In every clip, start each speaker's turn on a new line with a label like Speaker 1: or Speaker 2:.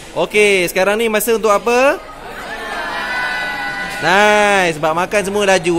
Speaker 1: Okey, sekarang ni masa untuk apa? Nice, sebab makan semua laju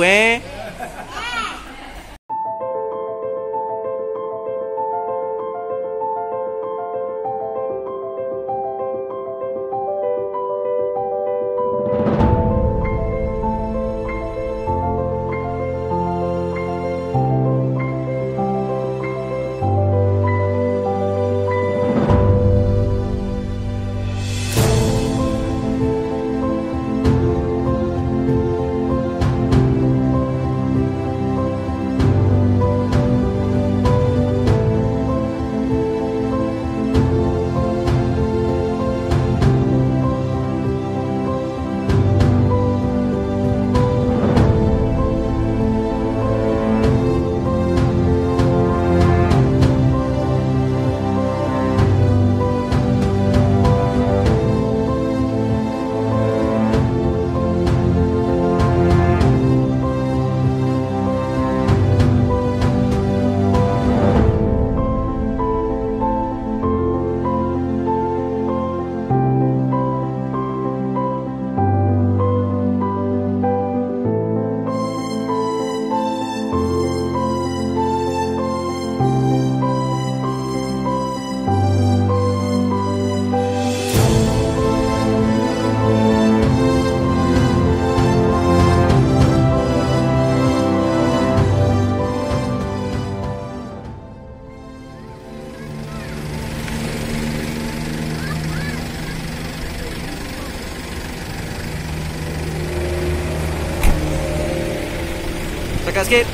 Speaker 1: Dekat sikit.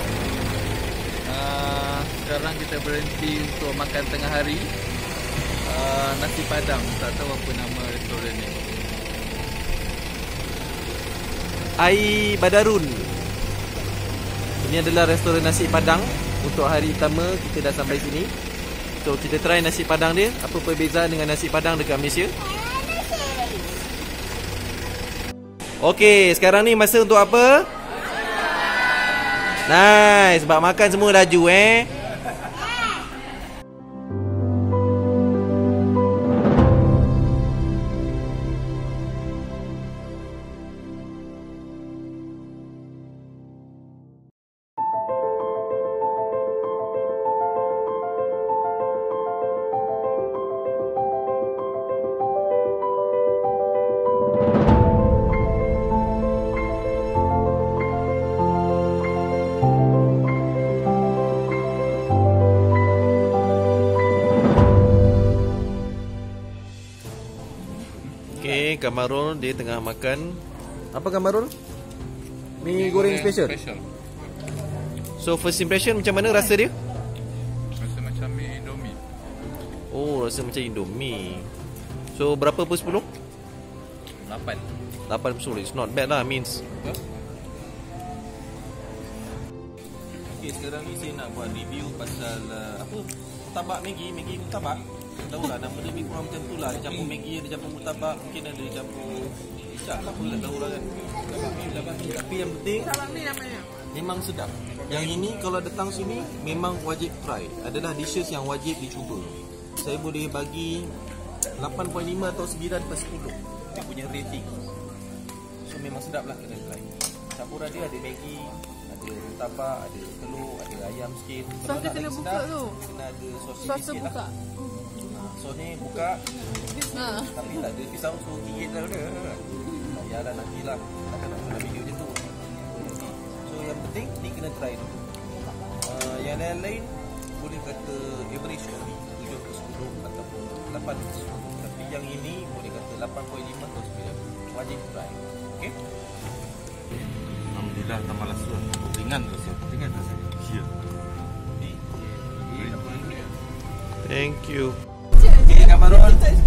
Speaker 2: Sekarang kita berhenti untuk makan tengah hari. Nasi Padang. Tak tahu apa nama restoran ni.
Speaker 1: Air Badarun. Ini adalah restoran nasi Padang. Untuk hari pertama kita dah sampai sini. So kita try nasi Padang dia. Apa perbezaan dengan nasi Padang dekat Malaysia? Okey, sekarang ni masa untuk apa? Nice, sebab makan semua laju Okay, Kamarul dia tengah makan. Apa Kamarul? Mi goreng special. So first impression macam mana rasa dia?
Speaker 2: Rasa macam mi Indomie.
Speaker 1: Oh, rasa macam Indomie. So berapa per 10?
Speaker 2: 8.
Speaker 1: 8 per 10. It's not bad lah, means. Okay, sekarang ni saya nak buat review pasal apa? Murtabak Maggi, Maggi murtabak. Tak tahu lah nama dia lebih kurang macam tu lah. Dia campur Maggi, ada campur murtabak, mungkin ada campur isak lah, apa tak tahu lah kan. Tapi yang penting memang sedap. Yang ini kalau datang sini memang wajib try. Adalah dishes yang wajib dicuba. Saya boleh bagi 8.5 atau 9 per 10 dia punya rating. So memang sedap lah, kena try. Campuran dia ada Maggi, ada murtabak, ada telur, ada ayam sikit.
Speaker 3: Sos dia kena buka tu.
Speaker 1: Kena ada sos
Speaker 3: Sos buka
Speaker 1: lah. So ni buka tapi tak ada pisau, so gigit dah udah. Ya dah nantilah. Takkan nak buat video macam tu. So yang penting ni kena try dulu. Yang lain-lain boleh kata average kopi 7 per 10 ataupun 8 per 10. Tapi yang ini boleh kata 8.5 atau 9. Wajib try. Okey?
Speaker 2: Alhamdulillah, tak malas tu. Ringan rasa. Ya.
Speaker 1: Thank you. Okay, Kamarul.